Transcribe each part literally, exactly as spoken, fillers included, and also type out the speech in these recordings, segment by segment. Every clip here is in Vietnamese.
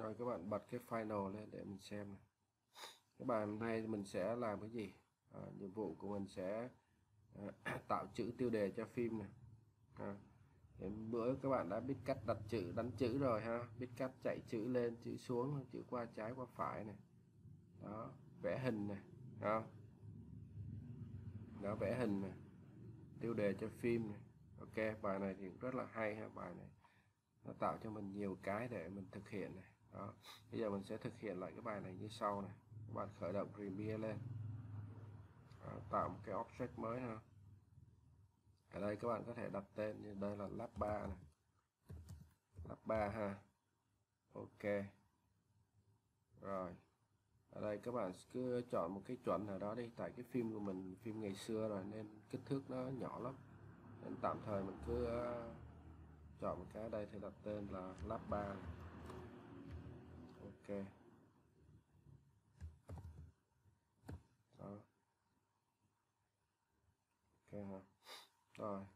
Rồi các bạn bật cái final lên để mình xem này. Cái bài hôm nay mình sẽ làm cái gì? À, nhiệm vụ của mình sẽ à, tạo chữ tiêu đề cho phim này. À, đến bữa các bạn đã biết cách đặt chữ, đánh chữ rồi ha, biết cách chạy chữ lên, chữ xuống, chữ qua trái qua phải này. Đó, vẽ hình này, đó, đó vẽ hình này, tiêu đề cho phim này. Ok, bài này thì rất là hay ha, bài này nó tạo cho mình nhiều cái để mình thực hiện này. Đó, bây giờ mình sẽ thực hiện lại cái bài này như sau này. Các bạn khởi động Premiere lên. Đó, tạo một cái object mới ha. Ở đây các bạn có thể đặt tên như đây là lab ba này, lab ba ha. Ok, rồi ở đây các bạn cứ chọn một cái chuẩn nào đó đi, tại cái phim của mình phim ngày xưa rồi nên kích thước nó nhỏ lắm, nên tạm thời mình cứ uh, chọn một cái ở đây thì đặt tên là lab ba này. Ok, đó, ok ha. Rồi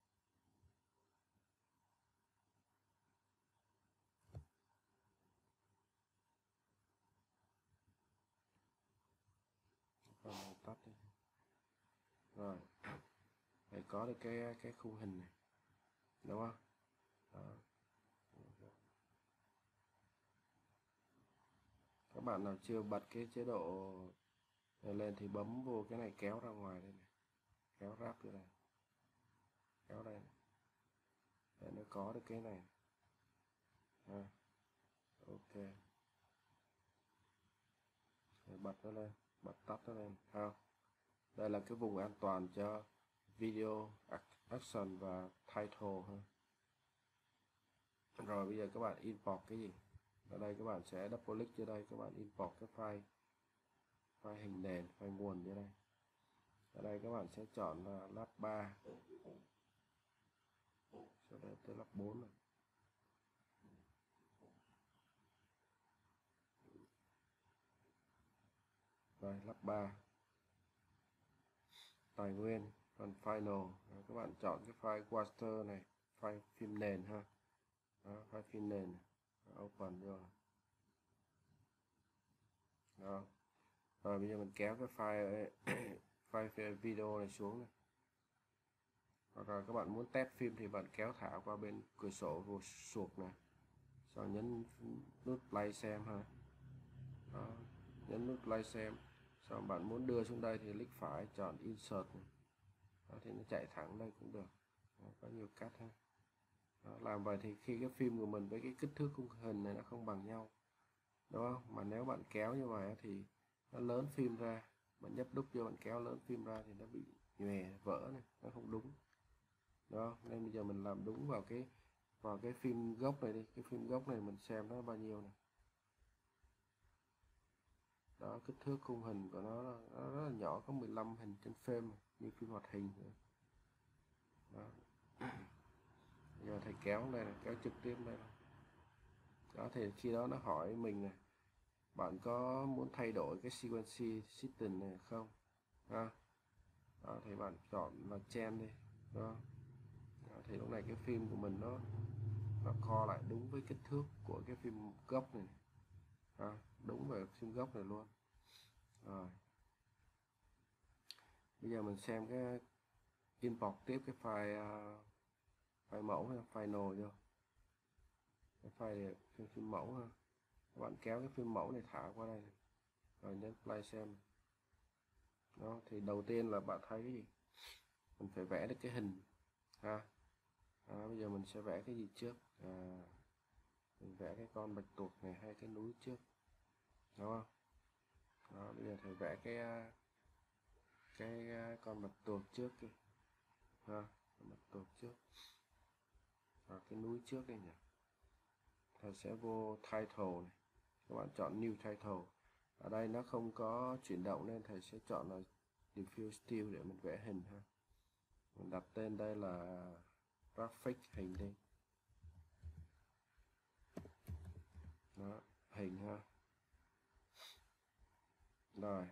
còn mình tắt đi. Rồi để có được cái cái khung hình này, đúng không? Đó. Các bạn nào chưa bật cái chế độ này lên thì bấm vô cái này, kéo ra ngoài đây này, kéo ráp vô đây, kéo đây này, để nó có được cái này ha. Ok, để bật nó lên, bật tắt nó lên ha. Đây là cái vùng an toàn cho video action và title ha. Rồi bây giờ các bạn import cái gì? Ở đây các bạn sẽ double click cho đây, các bạn import cái file file hình nền, file nguồn như đây. Ở đây các bạn sẽ chọn là lab ba, sau đó tới lab bốn này. Rồi lab ba, tài nguyên, phần final. Rồi, các bạn chọn cái file master này, file phim nền ha. Đó, file phim nền này. Open vô. Đó. Rồi bây giờ mình kéo cái file file video này xuống này. Rồi các bạn muốn test phim thì bạn kéo thả qua bên cửa sổ vô suộc này, sau nhấn nút play xem ha. Đó, nhấn nút play xem, sau bạn muốn đưa xuống đây thì click phải chọn insert này. Đó, thì nó chạy thẳng đây cũng được. Đó, có nhiều cách ha. Đó, làm vậy thì khi cái phim của mình với cái kích thước khung hình này nó không bằng nhau, đúng không? Mà nếu bạn kéo như vậy thì nó lớn phim ra, bạn nhấp đúc vô bạn kéo lớn phim ra thì nó bị nhòe vỡ này, nó không đúng. Đó, nên bây giờ mình làm đúng vào cái vào cái phim gốc này đi, cái phim gốc này mình xem nó bao nhiêu này. Đó, kích thước khung hình của nó, nó rất là nhỏ, có mười lăm hình trên frame như phim hoạt hình nữa. Đó. Bây giờ thầy kéo đây này, kéo trực tiếp đây này. Đó thì khi đó nó hỏi mình này, bạn có muốn thay đổi cái sequence system này không ha. Đó, thì bạn chọn là change đi. Đó. Đó, thì lúc này cái phim của mình nó nó co lại đúng với kích thước của cái phim gốc này, à, đúng về phim gốc này luôn. Rồi bây giờ mình xem cái import tiếp cái file uh, file mẫu hay final vô cái file phim, phim mẫu ha. Các bạn kéo cái phim mẫu này thả qua đây này. Rồi nhấn play xem. Đó thì đầu tiên là bạn thấy cái gì, mình phải vẽ được cái hình ha. Đó, bây giờ mình sẽ vẽ cái gì trước? À, mình vẽ cái con bạch tuộc này hay cái núi trước, đúng không? Đó, bây giờ thầy vẽ cái cái con bạch tuộc trước kìa ha, con bạch tuộc trước, và cái núi trước đây nhỉ. Thầy sẽ vô title này, các bạn chọn new title. Ở đây nó không có chuyển động nên thầy sẽ chọn là diffuse style để mình vẽ hình ha. Mình đặt tên đây là graphic hình đi. Đó, hình ha. Rồi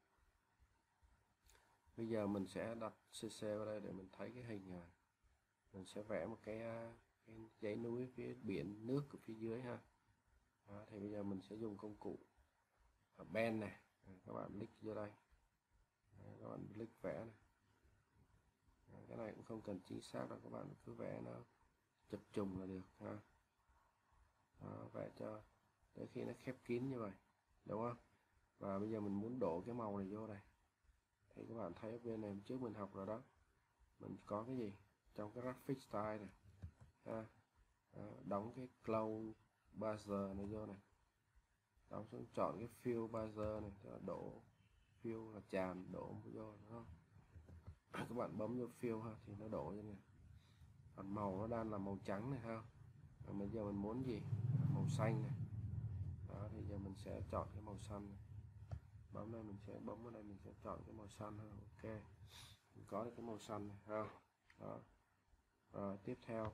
bây giờ mình sẽ đặt cc vào đây để mình thấy cái hình này. Mình sẽ vẽ một cái, cái dãy núi phía biển nước ở phía dưới ha. Đó, thì bây giờ mình sẽ dùng công cụ ở pen này. Đó, các bạn click vô đây. Đó, các bạn click vẽ này. Đó, cái này cũng không cần chính xác đâu, các bạn cứ vẽ nó chập trùng là được ha. Đó, vẽ cho tới khi nó khép kín như vậy, đúng không? Và bây giờ mình muốn đổ cái màu này vô đây, thì các bạn thấy ở bên này trước mình học rồi đó, mình có cái gì trong cái graphic style này ha. Đó, đóng cái cloud buzzer này vô này, đóng xuống chọn cái fill buzzer này, đổ fill là tràn đổ vô, đúng không? Các bạn bấm vô fill ha thì nó đổ như này. Còn màu nó đang là màu trắng này ha. Và bây giờ mình muốn gì, màu xanh này. Đó thì giờ mình sẽ chọn cái màu xanh này. Bấm đây, mình sẽ bấm vào đây, mình sẽ chọn cái màu xanh ha. Ok, mình có được cái màu xanh này ha. Đó. Rồi tiếp theo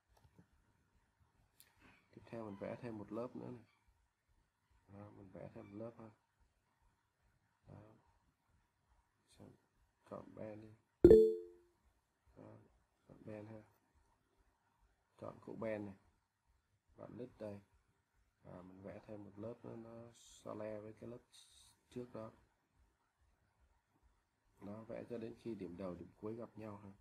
tiếp theo mình vẽ thêm một lớp nữa này. Đó, mình vẽ thêm một lớp ha. Đó. Chọn pen đi. Đó. Chọn pen ha, chọn cụ pen này, bạn list đây, và mình vẽ thêm một lớp nữa, nó so le với cái lớp trước đó. Nó vẽ cho đến khi điểm đầu điểm cuối gặp nhau ha.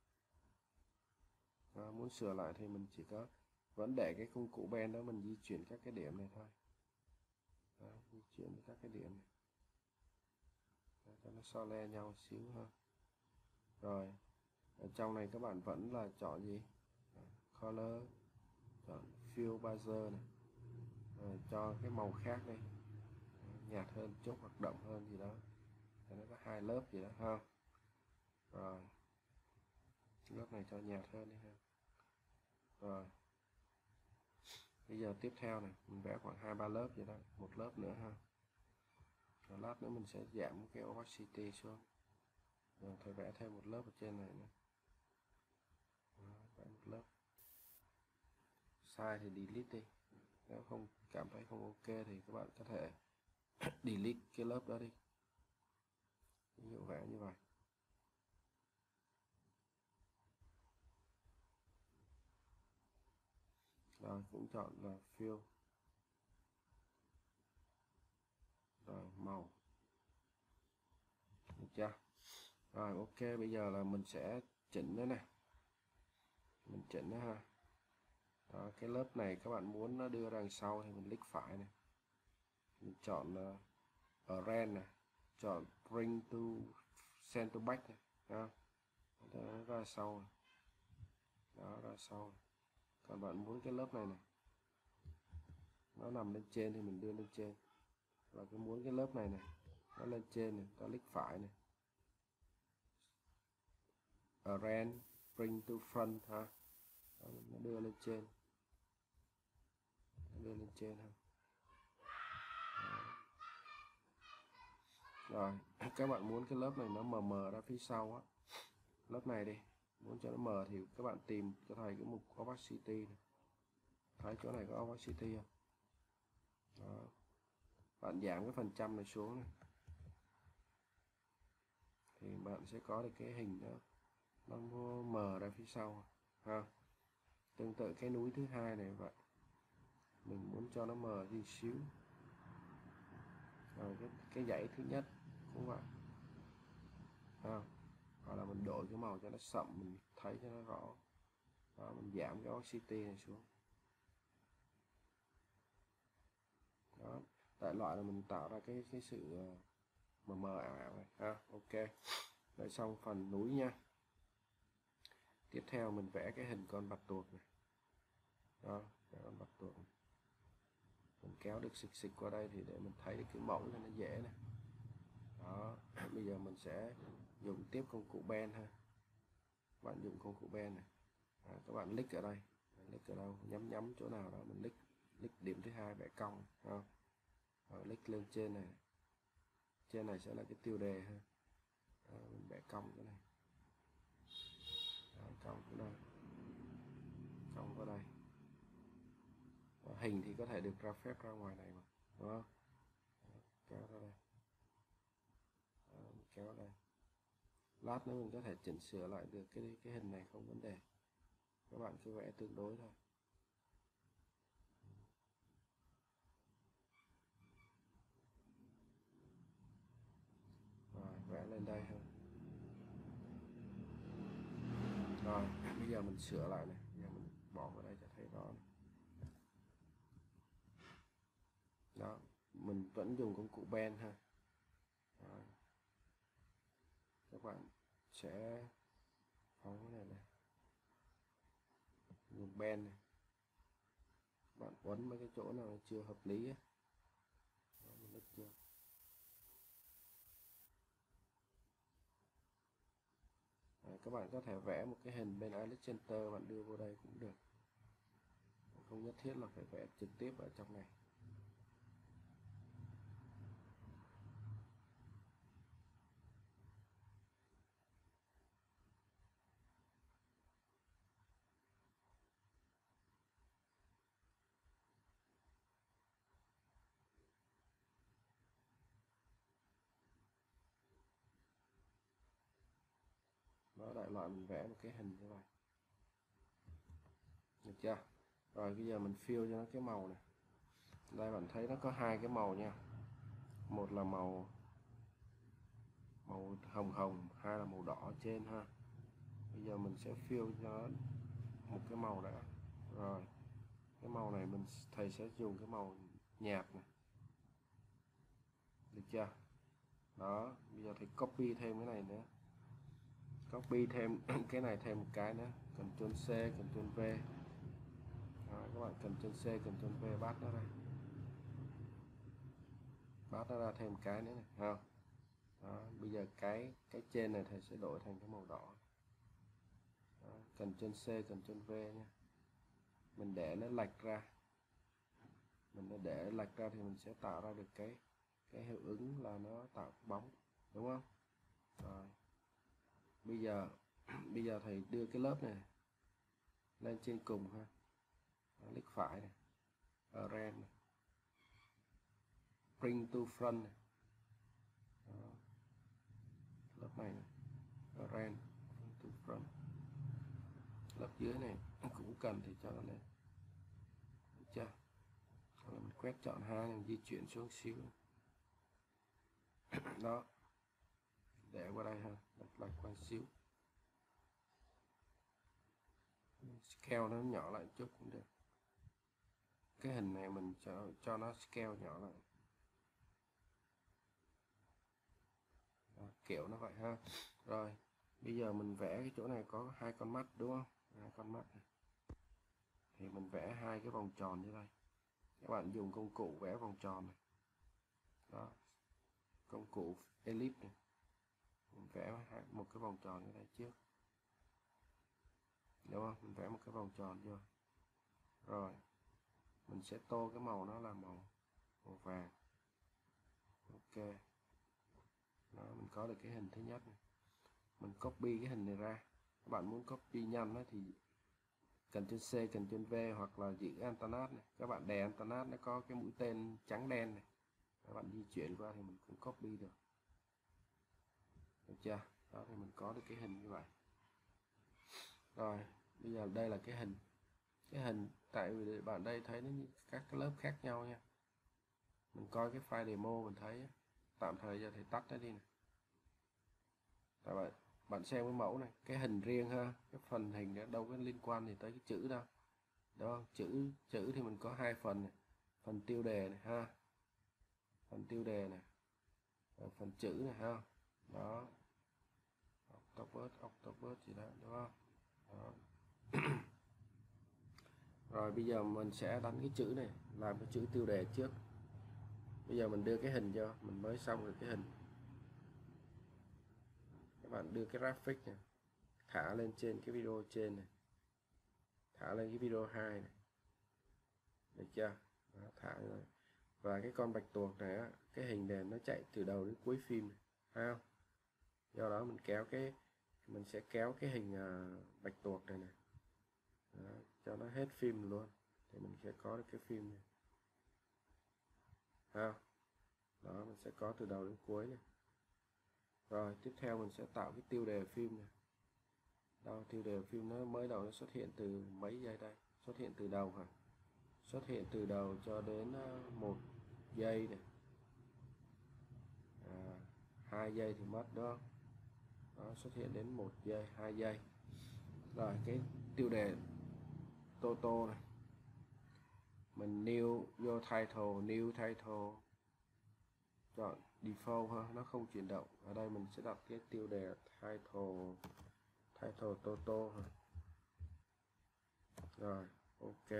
Đó, muốn sửa lại thì mình chỉ có vẫn để cái công cụ pen đó, mình di chuyển các cái điểm này thôi. Đó, di chuyển các cái điểm này. Đó, cho nó so le nhau xíu ha. Rồi ở trong này các bạn vẫn là chọn gì, color, chọn fill buzzer này. Rồi cho cái màu khác đây, nhạt hơn chút, hoạt động hơn gì đó, cho nó có hai lớp gì đó ha. Rồi lớp này cho nhạt hơn đi ha. Rồi bây giờ tiếp theo này, mình vẽ khoảng hai ba lớp vậy đó, một lớp nữa ha. Rồi lát nữa mình sẽ giảm cái opacity xuống. Rồi thôi vẽ thêm một lớp ở trên này nữa. Đó, vẽ một lớp. Sai thì delete đi, nếu không cảm thấy không ok thì các bạn có thể delete cái lớp đó đi. Ví dụ vẽ như vậy. Rồi cũng chọn là fill, rồi màu, được chưa? Rồi ok, bây giờ là mình sẽ chỉnh nó này, mình chỉnh nó ha. Đó, cái lớp này các bạn muốn nó đưa đằng sau thì mình click phải này, mình chọn uh, arrange này, chọn bring to center back này, đó. Đó, ra sau này. Đó, ra sau này. Còn bạn muốn cái lớp này này nó nằm lên trên thì mình đưa lên trên, và cái muốn cái lớp này này nó lên trên này, ta click phải này, arrange bring to front ha. Đó, nó đưa lên trên, nó đưa lên trên ha. Rồi các bạn muốn cái lớp này nó mờ mờ ra phía sau á, lớp này đi, muốn cho nó mờ thì các bạn tìm cho thầy cái mục opacity này. Thấy chỗ này có opacity không? Đó. Bạn giảm cái phần trăm này xuống này, thì bạn sẽ có được cái hình đó nó mờ ra phía sau ha. Tương tự cái núi thứ hai này vậy, mình muốn cho nó mờ đi xíu. Rồi cái, cái dãy thứ nhất cũng vậy ha. Hoặc là mình đổi cái màu cho nó sậm, mình thấy cho nó rõ. Đó, mình giảm cái opacity này xuống. Đó, đại loại là mình tạo ra cái cái sự mờ mờ ảo ảo này ha. Ok, rồi xong phần núi nha. Tiếp theo mình vẽ cái hình con bạch tuộc này. Đó, vẽ con bạch tuộc này. Mình kéo được xịt xịt qua đây thì để mình thấy được cái mẫu này nó dễ này. Đó, bây giờ mình sẽ dùng tiếp công cụ pen ha. Bạn dùng công cụ pen này. À, các bạn click ở đây, click ở đâu, nhắm nhắm chỗ nào đó mình click, click điểm thứ hai vẽ cong ha. Rồi click lên trên này, trên này sẽ là cái tiêu đề ha. Đó, mình vẽ cong cái này. Đó, cong cái đây, cong vào đây. Đó, hình thì có thể được ra phép ra ngoài này mà, đúng không? Đó, kéo ra đây. Đó, kéo ra đây. Lát nữa mình có thể chỉnh sửa lại được cái cái hình này, không vấn đề. Các bạn cứ vẽ tương đối thôi. lên đây ha. Rồi bây giờ mình sửa lại này, bây giờ mình bỏ vào đây cho thấy rõ này. Đó, mình vẫn dùng công cụ pen ha. Rồi. Các bạn sẽ phóng cái này này, dùng pen này, bạn quấn mấy cái chỗ nào chưa hợp lý ấy. Đó, mình lướt chưa. Đấy, các bạn có thể vẽ một cái hình bên Illustrator bạn đưa vô đây cũng được, không nhất thiết là phải vẽ trực tiếp ở trong này. Đó, đại loại mình vẽ một cái hình như vậy, được chưa? Rồi bây giờ mình fill cho nó cái màu này. Đây bạn thấy nó có hai cái màu nha, một là màu màu hồng hồng, hai là màu đỏ trên ha. Bây giờ mình sẽ fill cho nó một cái màu đã. Rồi cái màu này mình thầy sẽ dùng cái màu nhạt này, được chưa? Đó, bây giờ thầy copy thêm cái này nữa, copy thêm cái này thêm một cái nữa, Ctrl C Ctrl V. Đó, các bạn Ctrl C Ctrl V bắt nó ra, bắt nó ra thêm cái nữa này, không? Đó, bây giờ cái cái trên này thầy sẽ đổi thành cái màu đỏ. Đó, Ctrl C Ctrl V nha, mình để nó lệch ra, mình để lệch ra thì mình sẽ tạo ra được cái cái hiệu ứng là nó tạo bóng, đúng không? Rồi bây giờ bây giờ thầy đưa cái lớp này lên trên cùng ha. Đó, click phải này, Arrange này, Bring to Front này. Đó, lớp này, này. Arrange Bring to Front. Lớp dưới này cũng cần thì cho nó lên, được chưa? Hoặc là mình quét chọn hai này, di chuyển xuống xíu. Đó, để qua đây ha, đặt lại quan xíu, scale nó nhỏ lại chút cũng được. Cái hình này mình cho cho nó scale nhỏ lại. Đó, kiểu nó vậy ha. Rồi bây giờ mình vẽ cái chỗ này có hai con mắt đúng không, hai con mắt này. Thì mình vẽ hai cái vòng tròn như đây, các bạn dùng công cụ vẽ vòng tròn này. Đó, công cụ ellipse này, mình vẽ một cái vòng tròn như đây trước, đúng không? Mình vẽ một cái vòng tròn vô, rồi mình sẽ tô cái màu nó là màu màu vàng. Ok, đó, mình có được cái hình thứ nhất này. Mình copy cái hình này ra, các bạn muốn copy nhanh đó thì Ctrl C Ctrl V hoặc là giữ Alternate này, các bạn đè Alternate nó có cái mũi tên trắng đen này, các bạn di chuyển qua thì mình cũng copy được, được chưa? Đó thì mình có được cái hình như vậy. Rồi bây giờ đây là cái hình, cái hình tại vì bạn đây thấy nó như các cái lớp khác nhau nha. Mình coi cái file demo mình thấy, tạm thời giờ thì tắt nó đi này. Tại vậy bạn xem cái mẫu này, cái hình riêng ha, cái phần hình đó đâu có liên quan gì tới cái chữ đâu, đó chữ chữ thì mình có hai phần này, phần tiêu đề này ha, phần tiêu đề này, rồi phần chữ này ha. Đó, octopus octopus gì đó, đúng không? Đó. Rồi bây giờ mình sẽ đánh cái chữ này, làm cái chữ tiêu đề trước. Bây giờ mình đưa cái hình cho, mình mới xong được cái hình. Các bạn đưa cái graphic này, thả lên trên cái video trên này, thả lên cái video hai này, được chưa? Đó, thả rồi. Và cái con bạch tuộc này á, cái hình này nó chạy từ đầu đến cuối phim này, thấy không? Do đó mình kéo cái mình sẽ kéo cái hình uh, bạch tuộc này này. Đó, cho nó hết phim luôn thì mình sẽ có được cái phim này, ha. Đó, mình sẽ có từ đầu đến cuối này. Rồi tiếp theo mình sẽ tạo cái tiêu đề phim này. Đâu, tiêu đề phim nó mới đầu nó xuất hiện từ mấy giây đây, xuất hiện từ đầu hả? Xuất hiện từ đầu cho đến một giây này, à, hai giây thì mất, đúng không? Đó, xuất hiện đến một giây, hai giây. Rồi cái tiêu đề Toto này, mình new vô title, new title, chọn default ha, nó không chuyển động. Ở đây mình sẽ đặt cái tiêu đề title, title Toto ha. Rồi ok,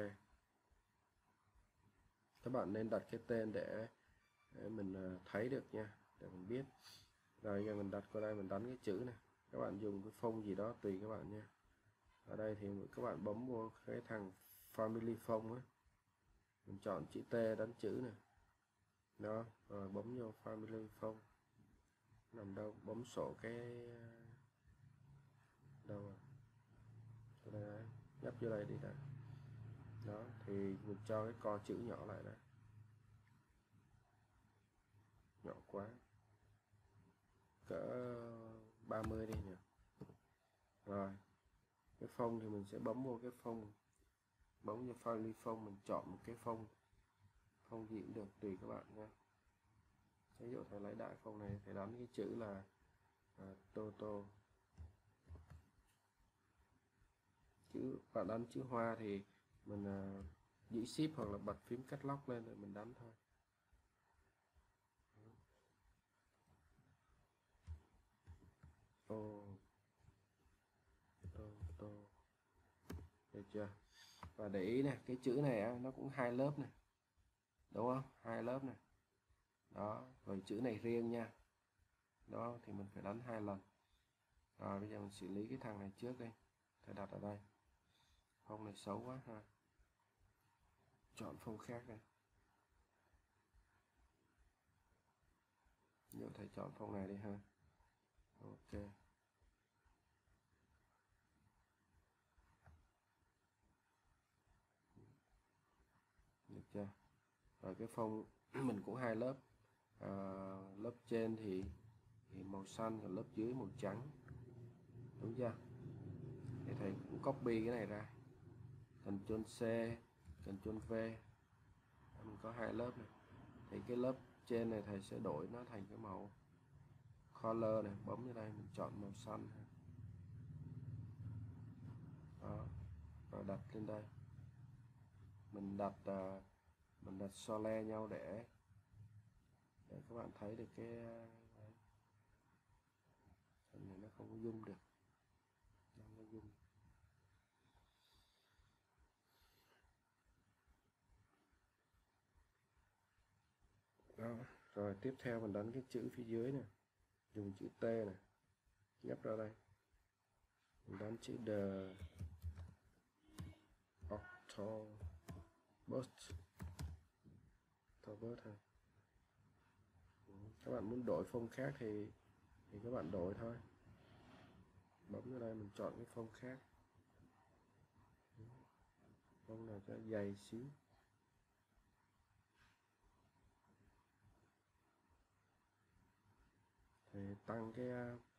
các bạn nên đặt cái tên để, để mình thấy được nha, để mình biết. Rồi giờ mình đặt qua đây, mình đánh cái chữ này, các bạn dùng cái phông gì đó tùy các bạn nha. Ở đây thì các bạn bấm vô cái thằng family phông á, mình chọn chữ T, đánh chữ này đó, rồi bấm vô family phông, nằm đâu, bấm sổ cái đâu rồi, đây đấy, nhấp vô đây đi đã. Đó thì mình cho cái co chữ nhỏ lại đây, nhỏ quá, cỡ ba mươi đi nhỉ. Rồi cái phông thì mình sẽ bấm vô cái phông, bấm vô family phông, mình chọn một cái phông, phông gì cũng được tùy các bạn nha. Ví dụ thầy lấy đại phông này, thầy đánh cái chữ là à, Toto. Chữ bạn đánh chữ hoa thì mình à, giữ ship hoặc là bật phím cắt lóc lên rồi mình đánh thôi. Tô, tô, tô. Được chưa? Và để ý này, cái chữ này á, nó cũng hai lớp này, đúng không? Hai lớp này. Đó, rồi chữ này riêng nha. Đó thì mình phải đánh hai lần. Rồi bây giờ mình xử lý cái thằng này trước đi. Thầy đặt ở đây. Phông này xấu quá ha. Chọn phông khác đây. Giờ thầy chọn phông này đi ha. Ok. Được chưa? Rồi cái phông mình cũng hai lớp. À, lớp trên thì, thì màu xanh, và lớp dưới màu trắng, đúng chưa? Thì thầy cũng copy cái này ra, Ctrl C, Ctrl V, mình có hai lớp này. Thì cái lớp trên này thầy sẽ đổi nó thành cái màu color này, bấm vào đây mình chọn màu xanh. Đó, và đặt lên đây, mình đặt uh, mình đặt so le nhau để để các bạn thấy được cái đấy. Này nó không có zoom được, không có zoom. Đó, rồi tiếp theo mình đánh cái chữ phía dưới này, dùng chữ T này, nhấp ra đây, mình đánh chữ The Octobus, Octobus thôi. Các bạn muốn đổi phông khác thì thì các bạn đổi thôi, bấm vào đây mình chọn cái phông khác, phông nào cho dày xíu. Thì tăng cái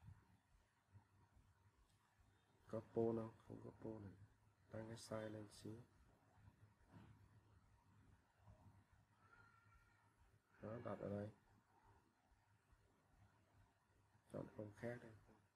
có pô không, không có pô này, tăng cái size lên xíu. Đó, đặt ở đây, chọn phông khác đây.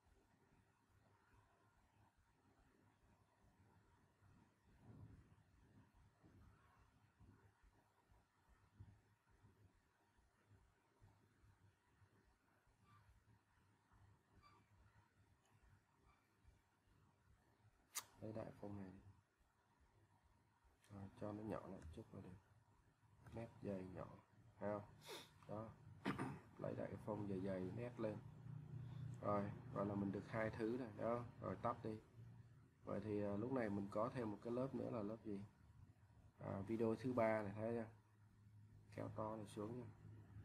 Lấy đại phông này, rồi, cho nó nhỏ lại chút vào được, nét dày nhỏ, thấy không? Đó, lấy đại cái phông dày dày nét lên. Rồi, gọi là mình được hai thứ này đó, rồi tắt đi. Vậy thì à, lúc này mình có thêm một cái lớp nữa là lớp gì? À, video thứ ba này, thấy chưa? Kéo to này xuống nha.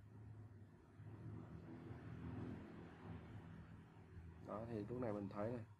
Đó thì lúc này mình thấy này,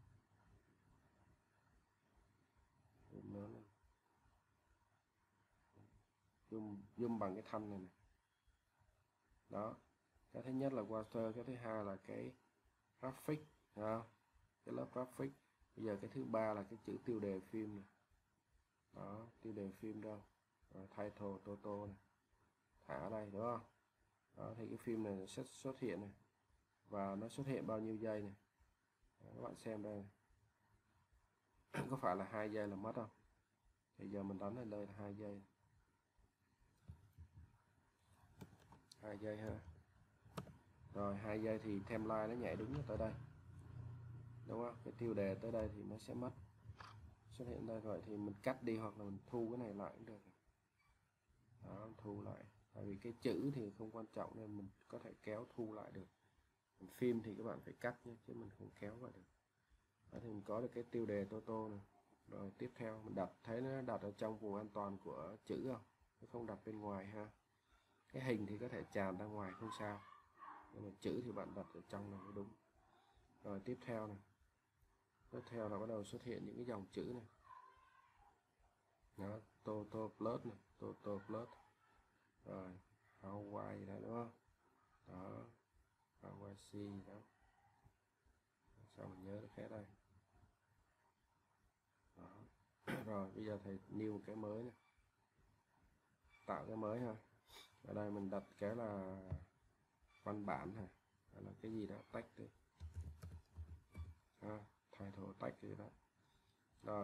zoom, zoom bằng cái thanh này này. Đó, cái thứ nhất là water, cái thứ hai là cái graphic, không? Cái lớp graphic. Bây giờ cái thứ ba là cái chữ tiêu đề phim này. Đó, tiêu đề phim đâu? Rồi, title Toto này, thả ở đây, đúng không? Đó thì cái phim này sẽ xuất hiện này, và nó xuất hiện bao nhiêu giây này, Đó, các bạn xem đây có phải là hai giây là mất không? Thì giờ mình đánh lên đây là hai giây, hai giây ha. Rồi hai giây thì timeline nó nhảy đúng tới đây, đúng không? Cái tiêu đề tới đây thì nó sẽ mất, xuất hiện đây. Rồi thì mình cắt đi hoặc là mình thu cái này lại cũng được. Đó, thu lại, tại vì cái chữ thì không quan trọng nên mình có thể kéo thu lại được. Còn phim thì các bạn phải cắt nhé, chứ mình không kéo vào được. Đó, thì mình có được cái tiêu đề Toto này. Rồi tiếp theo mình đặt, thấy nó đặt ở trong vùng an toàn của chữ không, nó không đặt bên ngoài ha. Cái hình thì có thể tràn ra ngoài không sao, nhưng mà chữ thì bạn đặt ở trong này mới đúng. Rồi tiếp theo này, tiếp theo là bắt đầu xuất hiện những cái dòng chữ này. Đó, Toto Plus này, Toto Plus. Rồi Hawaii đó, đúng không? Đó, Hawaii đó. Sao mình nhớ được hết đây. Đó. Rồi bây giờ thầy new một cái mới này, tạo cái mới ha. Ở đây mình đặt cái là văn bản ha, hay là cái gì đó tách đi ha, title tách gì đó. Rồi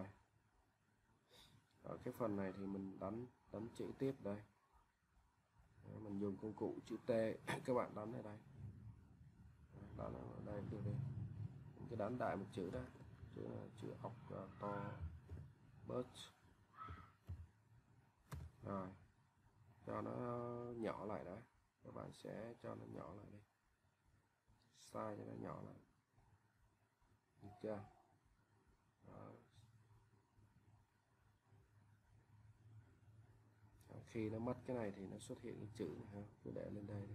ở cái phần này thì mình đánh đánh chữ tiếp đây. Đó, mình dùng công cụ chữ T các bạn đánh ở đây, đánh ở đây được đi. Mình cứ đánh đại một chữ đó, chữ chữ ốc uh, to bớt. Rồi cho nó nhỏ lại đó, các bạn sẽ cho nó nhỏ lại đi, size cho nó nhỏ lại, được chưa? Đó. Khi nó mất cái này thì nó xuất hiện cái chữ này ha, cứ để lên đây đi.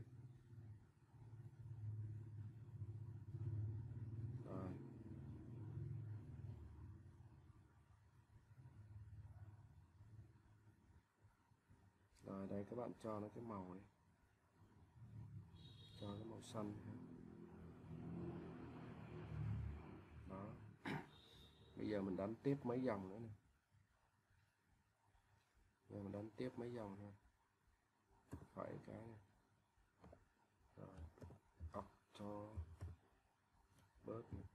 Rồi. Rồi đây các bạn cho nó cái màu này, cho cái màu xanh ha. Đó. Bây giờ mình đánh tiếp mấy dòng nữa này. Giờ mình đánh tiếp mấy dòng thôi, phải cái này. Rồi up cho bớt này.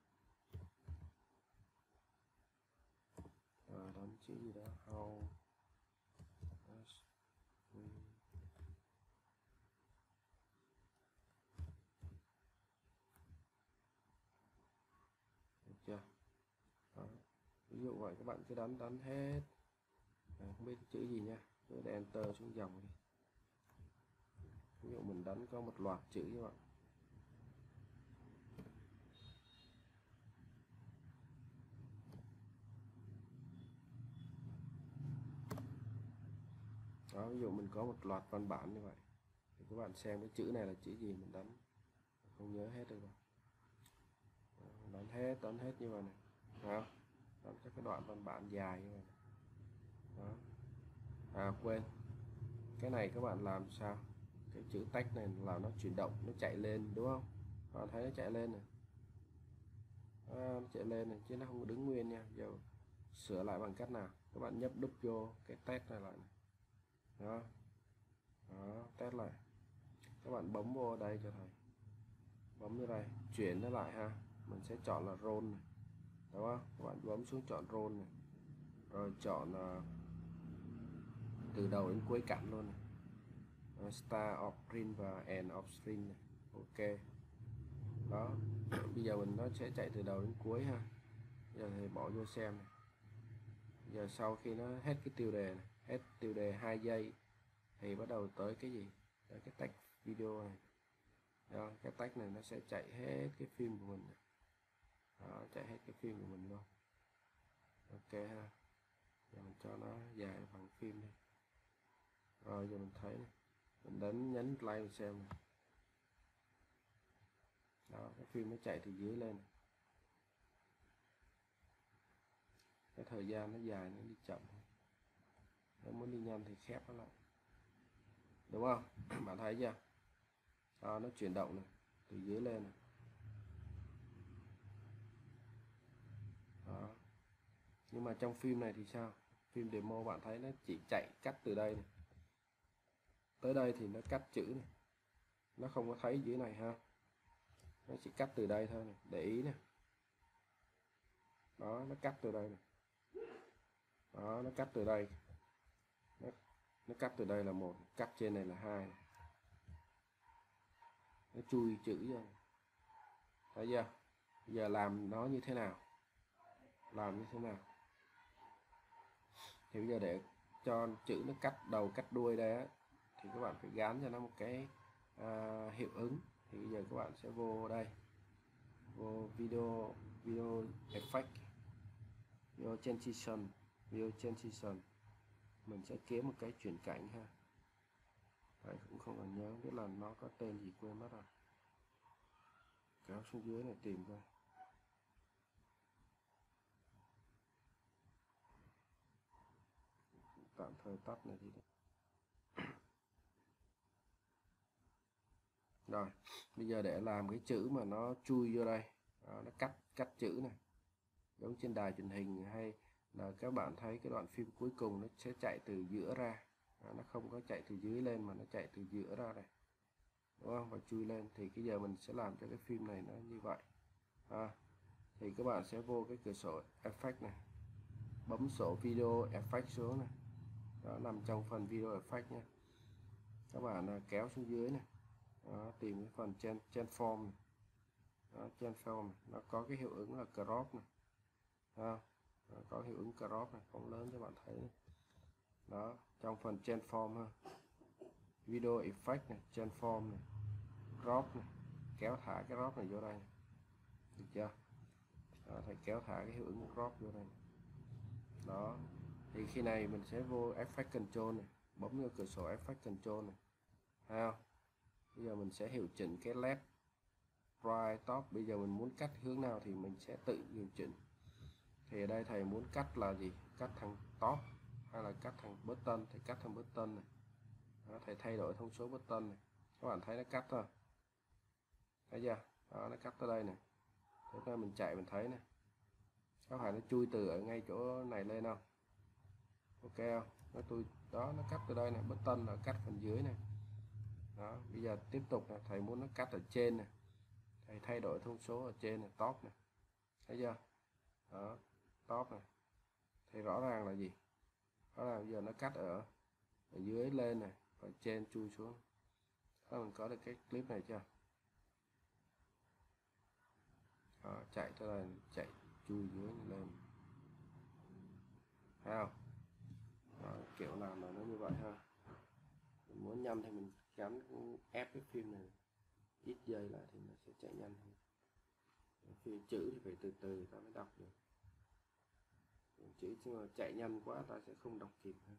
Rồi đánh chữ gì đó, how được chưa? Đó. Ví dụ vậy các bạn cứ đánh đánh hết. À, không biết chữ gì nha, cứ để enter xuống dòng đi. Ví dụ mình đánh có một loạt chữ như vậy. Đó, ví dụ mình có một loạt văn bản như vậy thì các bạn xem cái chữ này là chữ gì mình đánh, không nhớ hết được rồi. Đánh hết, đánh hết như vậy này. Đó. Đánh các cái đoạn văn bản dài như vậy này. Đó. À quên, cái này các bạn làm sao cái chữ tách này là nó chuyển động, nó chạy lên đúng không? Các bạn thấy nó chạy lên này. À, nó chạy lên này chứ nó không có đứng nguyên nha. Giờ sửa lại bằng cách nào? Các bạn nhấp đúp vô cái test này lại này. Đó. Đó, test lại. Các bạn bấm vô đây cho thầy, bấm vô đây chuyển nó lại ha. Mình sẽ chọn là roll này, đúng không? Các bạn bấm xuống chọn roll này, rồi chọn uh, từ đầu đến cuối cạnh luôn này. Uh, start of print và end of string này. Ok. Đó. Bây giờ mình nó sẽ chạy từ đầu đến cuối ha. Bây giờ thì bỏ vô xem này. Giờ sau khi nó hết cái tiêu đề này, hết tiêu đề hai giây thì bắt đầu tới cái gì? Tới cái tag video này. Đó, cái tag này nó sẽ chạy hết cái phim của mình. Đó, chạy hết cái phim của mình luôn. Ok ha. Giờ mình cho nó dài bằng phim đi. Rồi giờ mình thấy này. Mình đánh nhấn play mình xem này. Đó, cái phim nó chạy từ dưới lên này. Cái thời gian nó dài nó đi chậm, nếu muốn đi nhanh thì khép nó lại, đúng không? Bạn thấy chưa? Đó, nó chuyển động này từ dưới lên này. Đó. Nhưng mà trong phim này thì sao? Phim demo bạn thấy nó chỉ chạy cắt từ đây này tới đây thì nó cắt chữ này, nó không có thấy dưới này ha, nó chỉ cắt từ đây thôi này. Để ý này, Đó, nó cắt từ đây này. Đó, nó cắt từ đây, nó, nó cắt từ đây là một, cắt trên này là hai, nó chui chữ ra. Thấy chưa? Giờ làm nó như thế nào, làm như thế nào thì bây giờ để cho chữ nó cắt đầu cắt đuôi đây á, thì các bạn phải gắn cho nó một cái à, hiệu ứng. Thì bây giờ các bạn sẽ vô đây, vô video video effect, video transition, video transition, mình sẽ kiếm một cái chuyển cảnh ha. Đấy, cũng không còn nhớ biết là nó có tên gì, quên mất rồi. Kéo xuống dưới này tìm coi. Tạm thời tắt này đi. Rồi bây giờ để làm cái chữ mà nó chui vô đây, đó, nó cắt cắt chữ này, giống trên đài truyền hình hay là các bạn thấy cái đoạn phim cuối cùng nó sẽ chạy từ giữa ra, đó, nó không có chạy từ dưới lên mà nó chạy từ giữa ra này, đúng không, và chui lên. Thì bây giờ mình sẽ làm cho cái phim này nó như vậy. À, thì các bạn sẽ vô cái cửa sổ effect này, bấm sổ video effect xuống này, đó, nằm trong phần video effect nha. Các bạn kéo xuống dưới này, đó, tìm cái phần trên transform này. Đó, transform này. Nó có cái hiệu ứng là crop này, đó, đó, có hiệu ứng crop này, phóng lớn cho bạn thấy này. Đó, trong phần transform ha, video effect này, transform này, crop này, kéo thả cái crop này vô đây này. Được chưa? Đó, thầy kéo thả cái hiệu ứng crop vô đây. Đó, thì khi này mình sẽ vô effect control này, bấm vào cửa sổ effect control này, thấy không? Bây giờ mình sẽ hiệu chỉnh cái left, right, top. Bây giờ mình muốn cắt hướng nào thì mình sẽ tự điều chỉnh. Thì ở đây thầy muốn cắt là gì, cắt thằng top hay là cắt thằng button thì cắt thằng button này. Đó, thầy thay đổi thông số button này, các bạn thấy nó cắt thôi, thấy chưa? Đó, nó cắt tới đây này. Thế ra mình chạy mình thấy này, có phải nó chui từ ở ngay chỗ này lên không? Ok không? Nó tôi đó, nó cắt từ đây này, button là cắt phần dưới này. Đó, bây giờ tiếp tục là thầy muốn nó cắt ở trên này, thầy thay đổi thông số ở trên này, top này, thấy chưa? Đó, top này, thì rõ ràng là gì, rõ ràng bây giờ nó cắt ở ở dưới lên này và trên chui xuống. Đó, mình có được cái clip này chưa? Đó, chạy tới đây, chạy chui dưới lên, thấy không? Đó, kiểu làm là nó như vậy ha. Mình muốn nhanh thì mình gắn ép cái phim này ít giây lại thì nó sẽ chạy nhanh hơn. Khi chữ thì phải từ từ ta mới đọc được, chữ nhưng mà chạy nhanh quá ta sẽ không đọc kịp ha.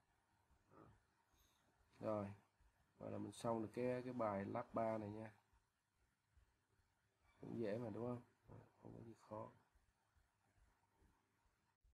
Rồi, vậy là mình xong được cái cái bài lap ba này nha, cũng dễ mà đúng không, không có gì khó.